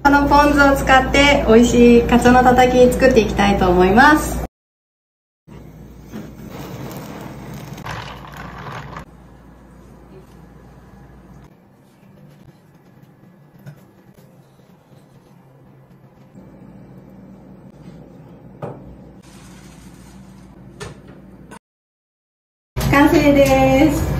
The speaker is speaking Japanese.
このポン酢を使って美味しいカツオのたたき作っていきたいと思います。完成です。